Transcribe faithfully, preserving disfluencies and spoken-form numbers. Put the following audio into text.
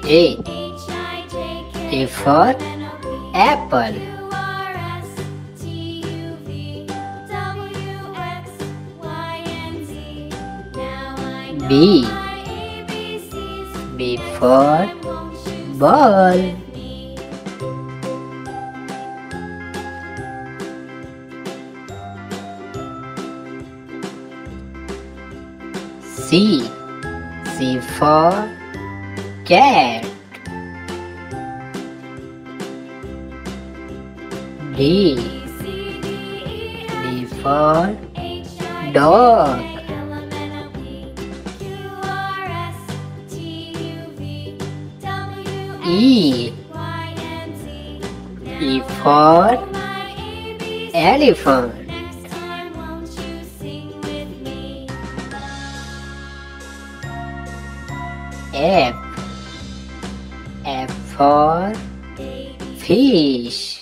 A. A for apple. B. B for ball. C. C for cat. D. D for dog. E. E for elephant. F. F for fish.